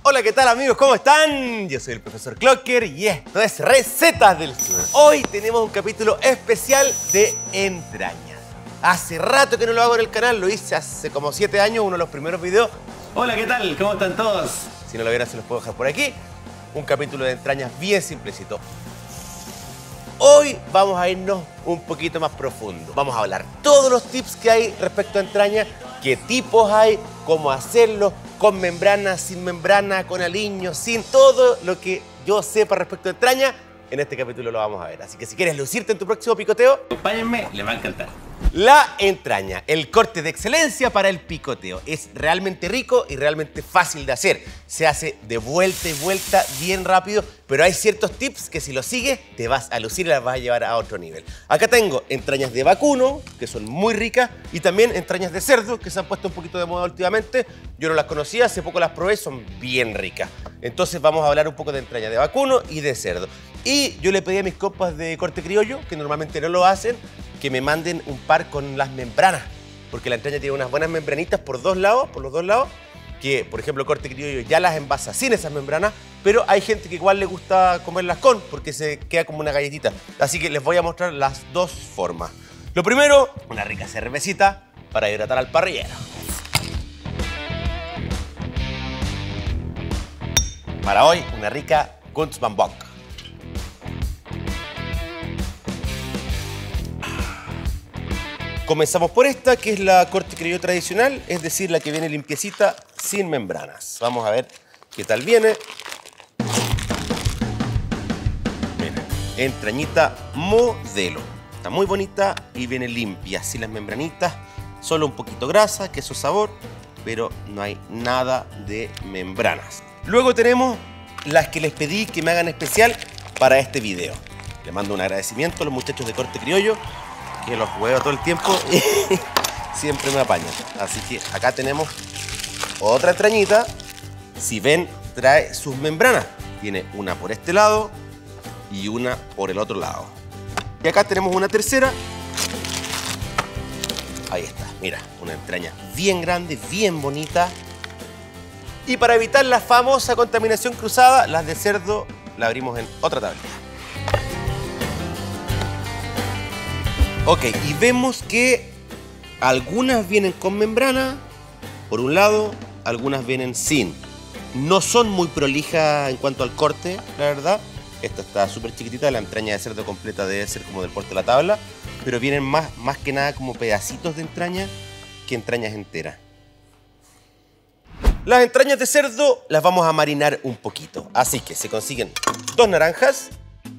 Hola, ¿qué tal amigos? ¿Cómo están? Yo soy el profesor Clocker y esto es Recetas del Sur. Hoy tenemos un capítulo especial de entrañas. Hace rato que no lo hago en el canal, lo hice hace como 7 años, uno de los primeros videos. Hola, ¿qué tal? ¿Cómo están todos? Si no lo vieran, se los puedo dejar por aquí. Un capítulo de entrañas bien simplecito. Hoy vamos a irnos un poquito más profundo. Vamos a hablar todos los tips que hay respecto a entrañas, qué tipos hay, cómo hacerlo, con membrana, sin membrana, con aliño, sin todo lo que yo sepa respecto a entrañas. En este capítulo lo vamos a ver. Así que si quieres lucirte en tu próximo picoteo, Acompáñenme, les va a encantar. la entraña, el corte de excelencia para el picoteo. Es realmente rico y realmente fácil de hacer. Se hace de vuelta y vuelta bien rápido, pero hay ciertos tips que si los sigues te vas a lucir y las vas a llevar a otro nivel. Acá tengo entrañas de vacuno, que son muy ricas, y también entrañas de cerdo, que se han puesto un poquito de moda últimamente. Yo no las conocía, hace poco las probé, son bien ricas. Entonces vamos a hablar un poco de entrañas de vacuno y de cerdo. Y yo le pedí a mis compas de corte criollo, que normalmente no lo hacen, que me manden un par con las membranas, porque la entraña tiene unas buenas membranitas por los dos lados, que por ejemplo corte criollo ya las envasa sin esas membranas, pero hay gente que igual le gusta comerlas con, porque se queda como una galletita. Así que les voy a mostrar las dos formas. Lo primero, una rica cervecita para hidratar al parrillero. Para hoy, una rica Kunzmann-Bock. Comenzamos por esta, que es la corte criollo tradicional, es decir, la que viene limpiecita, sin membranas. Vamos a ver qué tal viene. Miren, entrañita modelo. Está muy bonita y viene limpia, sin las membranitas. Solo un poquito grasa, queso sabor, pero no hay nada de membranas. Luego tenemos las que les pedí que me hagan especial para este video. Le mando un agradecimiento a los muchachos de corte criollo, que los juego todo el tiempo y siempre me apañan. Así que acá tenemos otra entrañita. Si ven, trae sus membranas. Tiene una por este lado y una por el otro lado. Y acá tenemos una tercera. Ahí está, mira, una entraña bien grande, bien bonita. Y para evitar la famosa contaminación cruzada, las de cerdo la abrimos en otra tablita. Ok, y vemos que algunas vienen con membrana, por un lado, algunas vienen sin. No son muy prolijas en cuanto al corte, la verdad. Esta está súper chiquitita, la entraña de cerdo completa debe ser como del porte de la tabla, pero vienen más que nada como pedacitos de entraña que entrañas enteras. Las entrañas de cerdo las vamos a marinar un poquito, así que se consiguen 2 naranjas,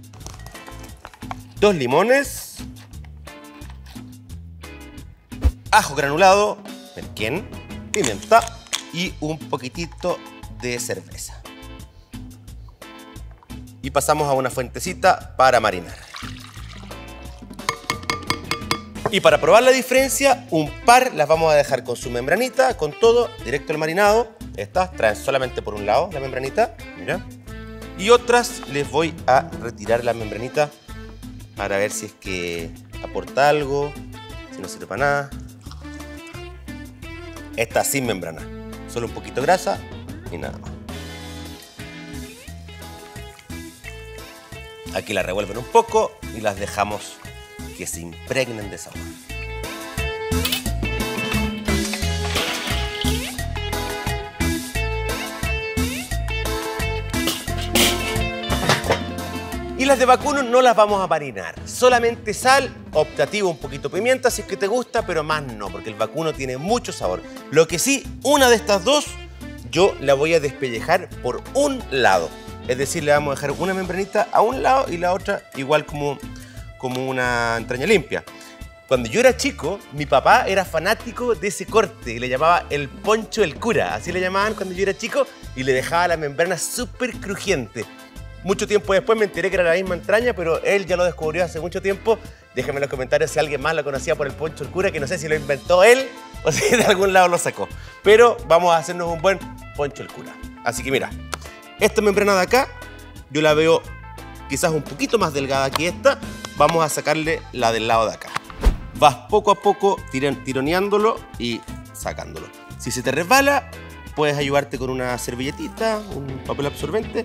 2 limones, ajo granulado, merquén, pimienta y un poquitito de cerveza. Y pasamos a una fuentecita para marinar. Y para probar la diferencia, un par las vamos a dejar con su membranita, con todo, directo al marinado. Estas traen solamente por un lado la membranita, mira. Y otras les voy a retirar la membranita para ver si es que aporta algo, si no sirve para nada. Esta sin membrana, solo un poquito de grasa y nada más. Aquí la revuelven un poco y las dejamos que se impregnen de sabor. Y las de vacuno no las vamos a marinar, solamente sal, optativo un poquito pimienta si es que te gusta, pero más no, porque el vacuno tiene mucho sabor. Lo que sí, una de estas dos yo la voy a despellejar por un lado, es decir, le vamos a dejar una membranita a un lado y la otra igual como una entraña limpia. Cuando yo era chico, mi papá era fanático de ese corte, le llamaba el poncho del cura, así le llamaban cuando yo era chico, y le dejaba la membrana súper crujiente. Mucho tiempo después me enteré que era la misma entraña, pero él ya lo descubrió hace mucho tiempo. Déjenme en los comentarios si alguien más lo conocía por el poncho del cura, que no sé si lo inventó él o si de algún lado lo sacó. Pero vamos a hacernos un buen poncho del cura. Así que mira, esta membrana de acá, yo la veo quizás un poquito más delgada que esta. Vamos a sacarle la del lado de acá. Vas poco a poco tironeándolo y sacándolo. Si se te resbala, puedes ayudarte con una servilletita, un papel absorbente.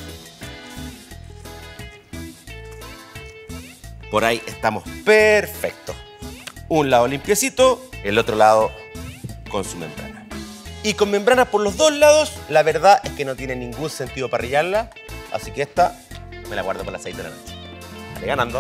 Por ahí estamos perfectos. Un lado limpiecito, el otro lado con su membrana. Y con membrana por los dos lados, la verdad es que no tiene ningún sentido parrillarla. Así que esta me la guardo para el aceite de la noche. Estoy ganando.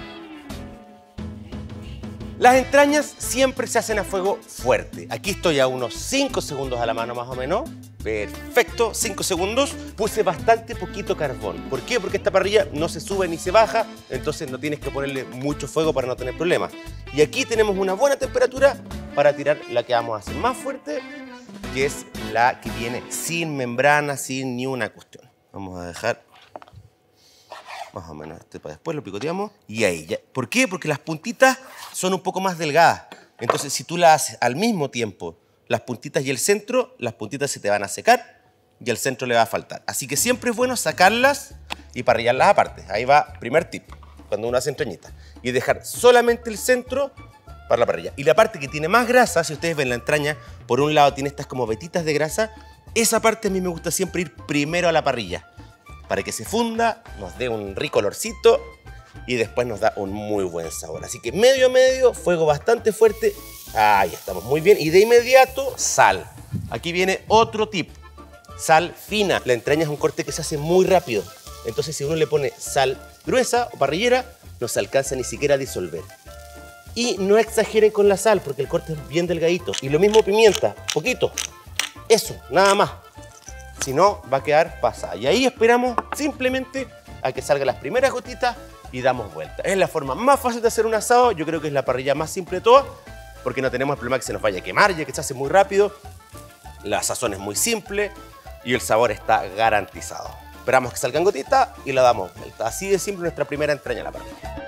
Las entrañas siempre se hacen a fuego fuerte. Aquí estoy a unos 5 segundos a la mano más o menos. Perfecto, 5 segundos. Puse bastante poquito carbón. ¿Por qué? Porque esta parrilla no se sube ni se baja, entonces no tienes que ponerle mucho fuego para no tener problemas. Y aquí tenemos una buena temperatura para tirar la que vamos a hacer más fuerte, que es la que viene sin membrana, sin ni una cuestión. Vamos a dejar más o menos este para después, lo picoteamos y ahí ya. ¿Por qué? Porque las puntitas son un poco más delgadas. Entonces, si tú las haces al mismo tiempo, las puntitas y el centro, las puntitas se te van a secar y el centro le va a faltar. Así que siempre es bueno sacarlas y parrillarlas aparte. Ahí va, primer tip, cuando uno hace entrañitas. Y dejar solamente el centro para la parrilla. Y la parte que tiene más grasa, si ustedes ven la entraña, por un lado tiene estas como vetitas de grasa, esa parte a mí me gusta siempre ir primero a la parrilla, para que se funda, nos dé un rico olorcito y después nos da un muy buen sabor. Así que medio a medio, fuego bastante fuerte. Ahí estamos, muy bien. Y de inmediato, sal. Aquí viene otro tip. Sal fina. La entraña es un corte que se hace muy rápido. Entonces, si uno le pone sal gruesa o parrillera, no se alcanza ni siquiera a disolver. Y no exageren con la sal, porque el corte es bien delgadito. Y lo mismo pimienta, poquito. Eso, nada más. Si no, va a quedar pasada. Y ahí esperamos simplemente a que salgan las primeras gotitas y damos vuelta. Es la forma más fácil de hacer un asado. Yo creo que es la parrilla más simple de todas, porque no tenemos el problema que se nos vaya a quemar, ya que se hace muy rápido. La sazón es muy simple y el sabor está garantizado. Esperamos que salgan gotitas y la damos vuelta. Así de simple nuestra primera entraña a la parrilla.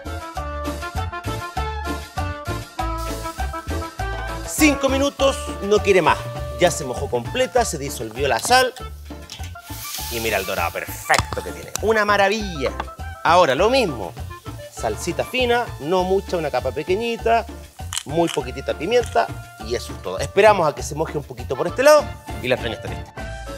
5 minutos, no quiere más. Ya se mojó completa, se disolvió la sal. Y mira el dorado perfecto que tiene. Una maravilla. Ahora, lo mismo. Salsita fina, no mucha, una capa pequeñita. Muy poquitita pimienta. Y eso es todo. Esperamos a que se moje un poquito por este lado. Y la entraña está lista.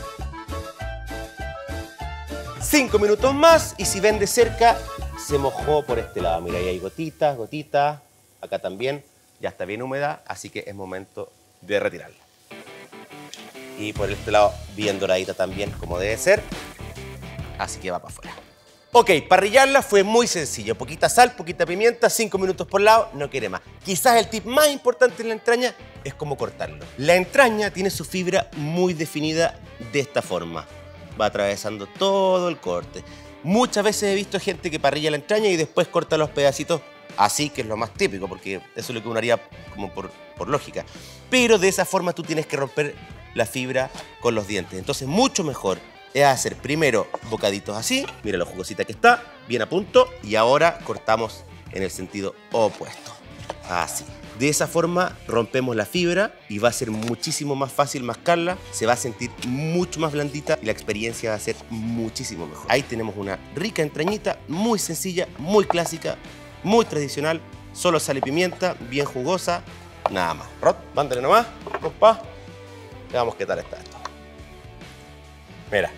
5 minutos más. Y si ven de cerca, se mojó por este lado. Mira, ahí hay gotitas, gotitas. Acá también. Ya está bien húmeda. Así que es momento de retirarla. Y por este lado, bien doradita también, como debe ser. Así que va para afuera. Ok, parrillarla fue muy sencillo. Poquita sal, poquita pimienta, 5 minutos por lado, no quiere más. Quizás el tip más importante en la entraña es cómo cortarlo. La entraña tiene su fibra muy definida de esta forma. Va atravesando todo el corte. Muchas veces he visto gente que parrilla la entraña y después corta los pedacitos así, que es lo más típico, porque eso es lo que uno haría como por lógica. Pero de esa forma tú tienes que romper la fibra con los dientes. Entonces, mucho mejor es hacer primero bocaditos así. Mira lo jugosita que está, bien a punto. Y ahora cortamos en el sentido opuesto. Así. De esa forma rompemos la fibra y va a ser muchísimo más fácil mascarla. Se va a sentir mucho más blandita y la experiencia va a ser muchísimo mejor. Ahí tenemos una rica entrañita, muy sencilla, muy clásica, muy tradicional. Solo sal y pimienta, bien jugosa. Nada más. Rod, mándale nomás, compa. Veamos qué tal está esto. Mira.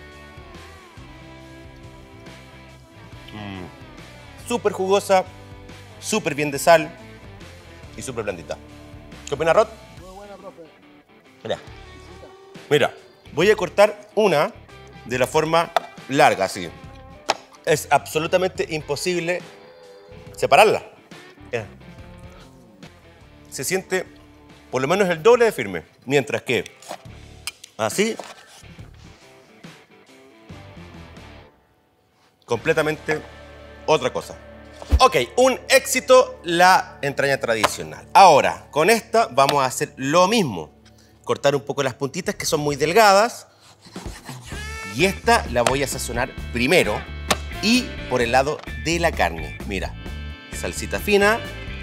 Súper jugosa, súper bien de sal y súper blandita. ¿Qué opina, Rod? Muy buena, profe. Mira. Mira, voy a cortar una de la forma larga, así. Es absolutamente imposible separarla. Mira. Se siente por lo menos el doble de firme. Mientras que así, completamente otra cosa. Ok, un éxito la entraña tradicional. Ahora, con esta vamos a hacer lo mismo. Cortar un poco las puntitas que son muy delgadas. Y esta la voy a sazonar primero y por el lado de la carne. Mira, salsita fina.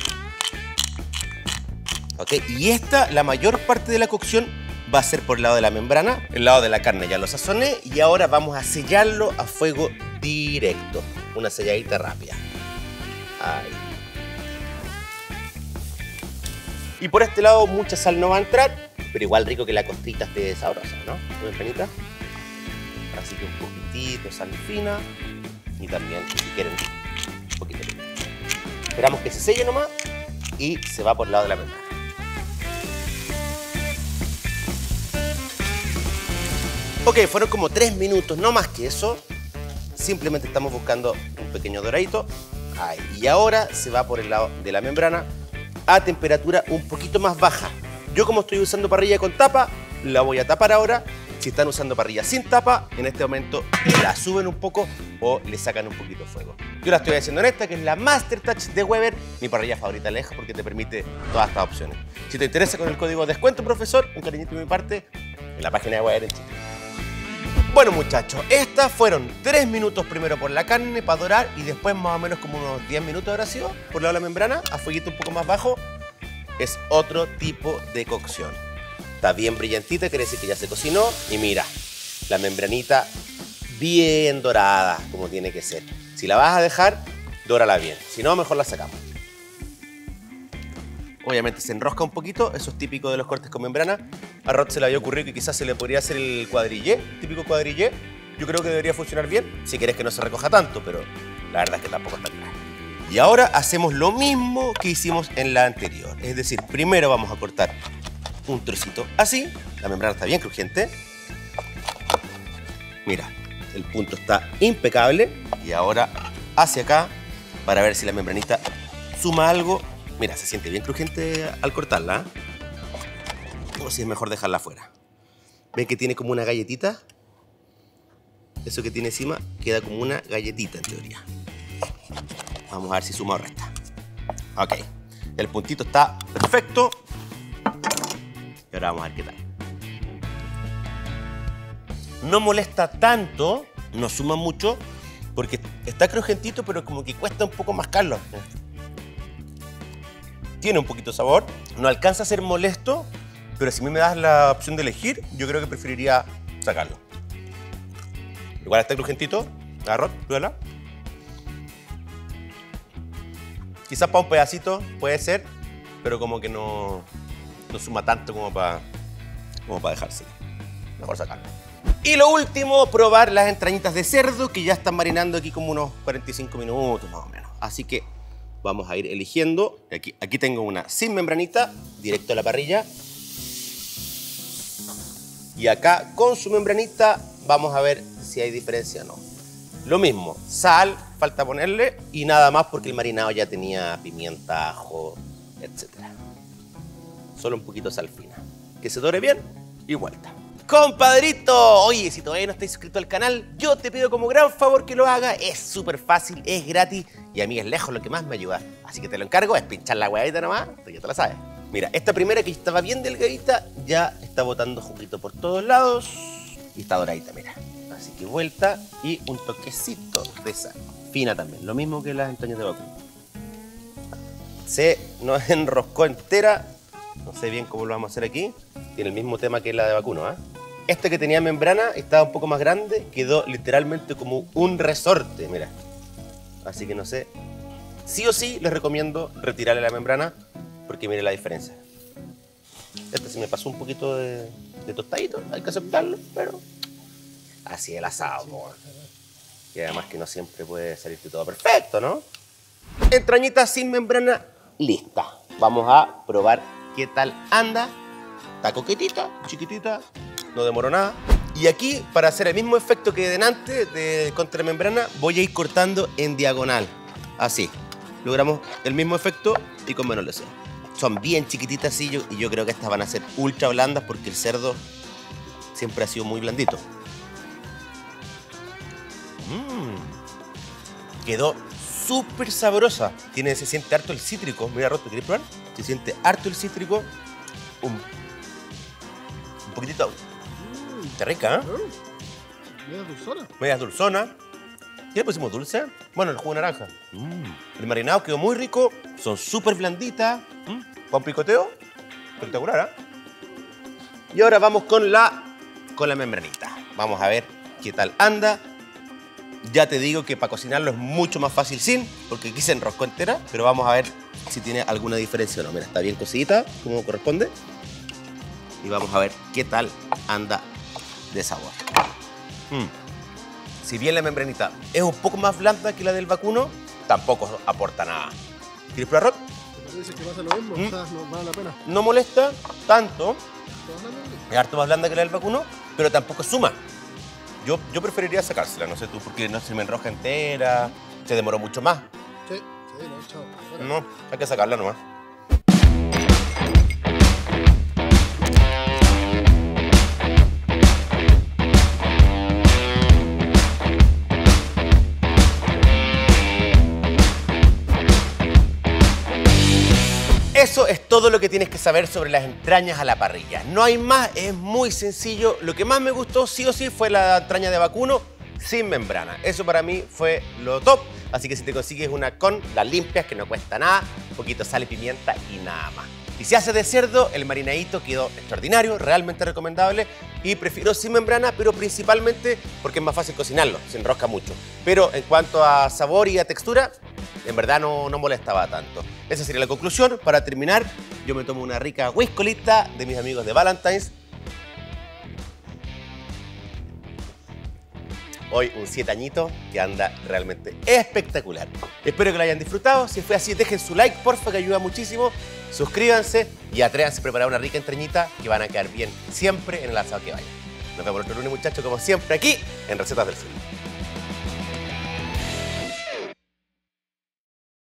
Ok, y esta, la mayor parte de la cocción va a ser por el lado de la membrana. El lado de la carne ya lo sazoné y ahora vamos a sellarlo a fuego directo. Una selladita rápida. Ahí. Y por este lado mucha sal no va a entrar Pero igual rico que la costrita esté sabrosa, ¿no? Muy penita. Así que un poquitito de sal fina. Y también, si quieren, un poquito de pimienta. Esperamos que se selle nomás y se va por el lado de la membrana. Ok, fueron como 3 minutos, no más que eso. Simplemente estamos buscando un pequeño doradito. Ahí. Y ahora se va por el lado de la membrana a temperatura un poquito más baja. Yo, como estoy usando parrilla con tapa, la voy a tapar ahora. Si están usando parrilla sin tapa, en este momento la suben un poco o le sacan un poquito de fuego. Yo la estoy haciendo en esta, que es la Master Touch de Weber, mi parrilla favorita lejos porque te permite todas estas opciones. Si te interesa, con el código descuento, profesor, un cariñito de mi parte, en la página de Weber en Chile. Bueno, muchachos, estas fueron 3 minutos primero por la carne para dorar y después más o menos como unos 10 minutos habrá sido por lado de la membrana, a fueguito un poco más bajo. Es otro tipo de cocción. Está bien brillantita, quiere decir que ya se cocinó. Y mira, la membranita bien dorada, como tiene que ser. Si la vas a dejar, dórala bien. Si no, mejor la sacamos. Obviamente se enrosca un poquito, eso es típico de los cortes con membrana. A Rod se le había ocurrido que quizás se le podría hacer el cuadrillé, típico cuadrillé. Yo creo que debería funcionar bien, si querés que no se recoja tanto, pero la verdad es que tampoco está claro. Y ahora hacemos lo mismo que hicimos en la anterior. Es decir, primero vamos a cortar un trocito así. La membrana está bien crujiente. Mira, el punto está impecable. Y ahora hacia acá para ver si la membranita suma algo. Mira, se siente bien crujiente al cortarla, ¿eh? O si es mejor dejarla afuera. ¿Ven que tiene como una galletita? Eso que tiene encima queda como una galletita en teoría. Vamos a ver si suma o resta. Ok, el puntito está perfecto. Y ahora vamos a ver qué tal. No molesta tanto, no suma mucho, porque está crujentito, pero como que cuesta un poco mascarlo. Tiene un poquito de sabor, no alcanza a ser molesto, pero si a mí me das la opción de elegir, yo creo que preferiría sacarlo. Igual está crujentito, agarró, pruébala. Quizás para un pedacito puede ser, pero como que no suma tanto como para dejárselo. Mejor sacarlo. Y lo último, probar las entrañitas de cerdo, que ya están marinando aquí como unos 45 minutos más o menos. Así que vamos a ir eligiendo. Aquí tengo una sin membranita, directo a la parrilla. Y acá con su membranita vamos a ver si hay diferencia o no. Lo mismo, sal, falta ponerle y nada más porque el marinado ya tenía pimienta, ajo, etc. Solo un poquito de sal fina. Que se dore bien y vuelta. ¡Compadrito! Oye, si todavía no estás suscrito al canal, yo te pido como gran favor que lo hagas. Es súper fácil, es gratis y a mí es lejos lo que más me ayuda. Así que te lo encargo, es pinchar la huevita nomás, tú ya te la sabes. Mira, esta primera que estaba bien delgadita ya está botando juguito por todos lados y está doradita, mira. Así que vuelta y un toquecito de sal. Fina también, lo mismo que las entrañas de vacuno. Se nos enroscó entera, no sé bien cómo lo vamos a hacer aquí. Tiene el mismo tema que la de vacuno, ¿eh? Esta que tenía membrana estaba un poco más grande, quedó literalmente como un resorte, mira. Así que no sé, sí o sí les recomiendo retirarle la membrana porque miren la diferencia. Esta se me pasó un poquito de tostadito, hay que aceptarlo, pero así el asado, ¿no? Y además que no siempre puede salirte todo perfecto, ¿no? Entrañita sin membrana, lista. Vamos a probar qué tal anda. Está coquetita, chiquitita, no demoró nada. Y aquí, para hacer el mismo efecto que delante de contramembrana, voy a ir cortando en diagonal. Así. Logramos el mismo efecto y con menos lesión. Son bien chiquititas y yo creo que estas van a ser ultra blandas porque el cerdo siempre ha sido muy blandito. Quedó súper sabrosa. Se siente harto el cítrico. Mira, Roto, ¿quieres probar? Se siente harto el cítrico. Un poquitito. Está rica, ¿eh? Media dulzona. Media dulzona. ¿Qué le pusimos dulce? Bueno, el jugo de naranja. El marinado quedó muy rico. Son súper blanditas. Con picoteo. Espectacular, ¿eh? Y ahora vamos con la membranita. Vamos a ver qué tal anda. Ya te digo que para cocinarlo es mucho más fácil sin, porque aquí se enroscó entera, pero vamos a ver si tiene alguna diferencia o no. Mira, está bien cocidita, como corresponde. y vamos a ver qué tal anda de sabor. Si bien la membranita es un poco más blanda que la del vacuno, tampoco aporta nada. ¿Quieres probar, Rob? ¿Te parece que pasa lo mismo? O sea, no vale la pena. No molesta tanto, ¿Todas las noches? es harto más blanda que la del vacuno, pero tampoco suma. Yo preferiría sacársela, no sé tú, porque no se me enroja entera, se demoró mucho más. Sí, no, chao. Fuera. No, hay que sacarla nomás. Eso es todo lo que tienes que saber sobre las entrañas a la parrilla. No hay más, es muy sencillo. Lo que más me gustó, sí o sí, fue la entraña de vacuno sin membrana. Eso para mí fue lo top. Así que si te consigues una con, las limpias, que no cuesta nada, un poquito de sal y pimienta y nada más. Y si haces de cerdo, el marinadito quedó extraordinario, realmente recomendable. Y prefiero sin membrana, pero principalmente porque es más fácil cocinarlo, se enrosca mucho. Pero en cuanto a sabor y a textura, en verdad no molestaba tanto. Esa sería la conclusión. Para terminar, yo me tomo una rica whiskolicta de mis amigos de Valentine's. Hoy un 7 añitos que anda realmente espectacular. Espero que lo hayan disfrutado. Si fue así, dejen su like, porfa, que ayuda muchísimo. Suscríbanse y atrévanse a preparar una rica entrañita que van a quedar bien siempre en el asado que vayan. Nos vemos el otro lunes, muchachos, como siempre, aquí en Recetas del Sur.